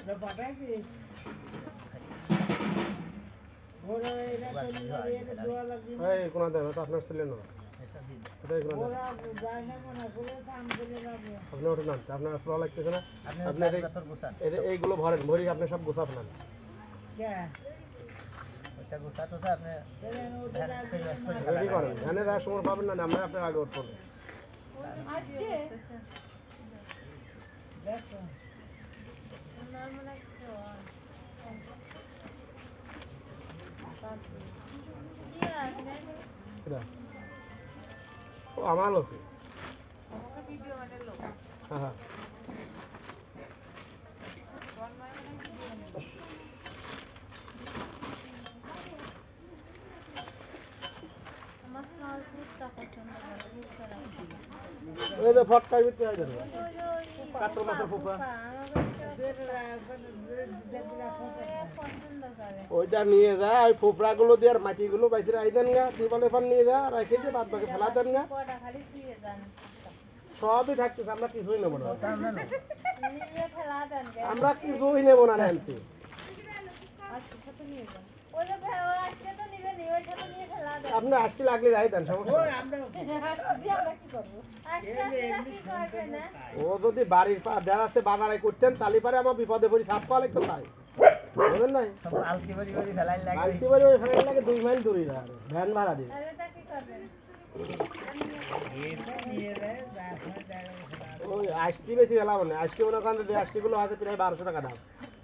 এই কোন দেন তো আপনার ছিলেন না এটাই কোন আপনি ওটা না আপনার আসলে লাগতেছে না আপনি এইগুলো ভরেন ভরি আপনি সব গোছা ফেলেন রেডি করেন ধানের আর সময় পাবেন না আমরা আপনার আগে উঠবো ও আমার লোক হ্যাঁ হ্যাঁ ওই যে ফটকাই ভিতরে আই দেন কাটর মাছের ফুফা ওইটা নিয়ে যা ওই ফুফরা গুলো দিয়ে আর মাটি গুলো বাইরে আই দেন গা টিবলে পান নিয়ে যা রেখে দিয়ে বাদ বাকি ফেলা দেন গা সবই থাকতেছে আমরা কিছুই নেব না আমরা কিছুই নেব না আনতে আপনি আসতে লাগলে যাই দেন ও যদি বাড়ির যারা আছে বাজারে করতেন তালি পারে আমার বিপদে পড়ি সাপ পালে তো তাই বুঝলেন নাই আলতি বাড়ি ফেলাই লাগে 2 মাইল দূরে ভ্যান ভাড়া দিয়ে ওই আইসটি বেশি ফেলাবো না আইসটি মনে করেন যে আইসটিগুলো আছে প্রায় 1200 টাকা দাম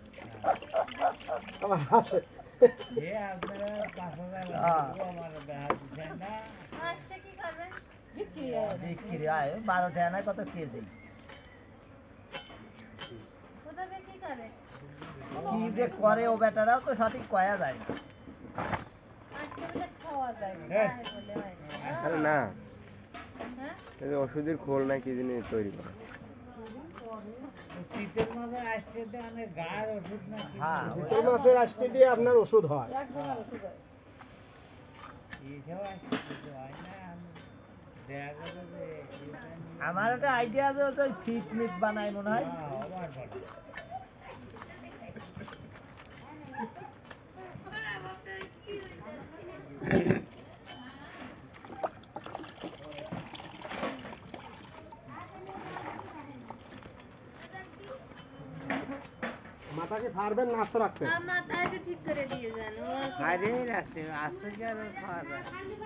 আমার আছে কত কেজি কি যে করে ও বেটারাও তো সঠিক কয়া যায় না আরে না এই ওষুধের খোল না কি জিনিস তৈরি করে শীতের মাসের আষ্টে দিয়ে আপনার ওষুধ হয় আমার একটা আইডিয়া আছে ওই ফিট মিট বানাই মনে হয় মাথাকে ফাড়বেন না আস্তে রাখবেন মাথা একটু ঠিক করে দিয়ে যান আরে রাখতে আস্তে কি আর খাওয়া যায়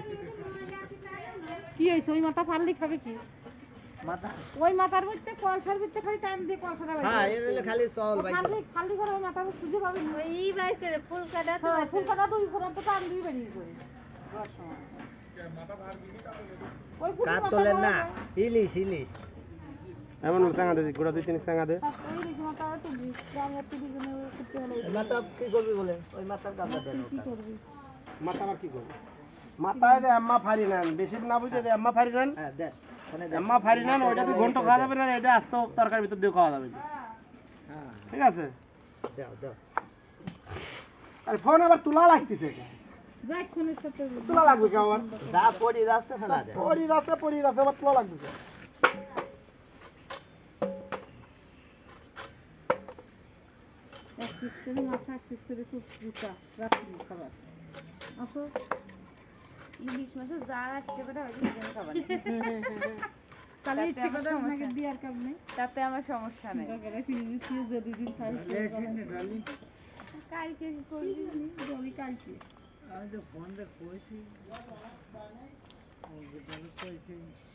কি হইছে ওই মাথা ফাড়লি খাবে কি মাথা ওই মাথার মধ্যে কলসার ভিতরে খালি টান দিয়ে কলসাটা বাইরে হ্যাঁ এলে খালি চল ভাই খালি করে ওই মাথা খুঁজে পাবেন ওই বাইরে করে ফুল কাটা তো ওই পুরো তো টান দিয়ে বেরিয়ে করে মাথা ফাড়বি ওই কাট তোলেন না ইলিশ এমন সাঙ্গা দে গোড়া 2-3 সাঙ্গা দে ওই ইলিশ মাথা তো দাম একটু দিজনে করতে হলো মাথা কি করবি বলে ওই মাথার গাদা দেন কি করবি মাথা আর কি করবি মাথায় দে আম্মা ফাড়ি নেন বেশি না বুঝে দে আম্মা ফাড়ি নেন হ্যাঁ দে আম্মা ফাড়ি নেন ওইটা তুই ঘন্টা খাওয়া যাবে না এটা আস্ত তরকারির ভিতর দিয়ে খাওয়া যাবে হ্যাঁ ঠিক আছে দাও আর ফোন আবার তুলা লাগতেছে যাই কোনের সাথে তুলা লাগবে কি আবার যা পড়ি যাচ্ছে ফেলা দে পড়ি যাচ্ছে আবার তুলা লাগবে এক পিস করে মাথা এক পিস করে সুপটা রাখি খাবার আসো ইলিশ মাছ যারা আসতে পারে হয়তো নিজে খাবার তাহলে ইচ্ছে করে আমাকে দিয়ার কাজ নেই তাতে আমার সমস্যা নেই দরকারে ফিরে দিয়ে যদি দিন খাই কালকে করে দিই জমি কালকে আমি তো ফোন দিয়ে কইছি ও যেটা কইছি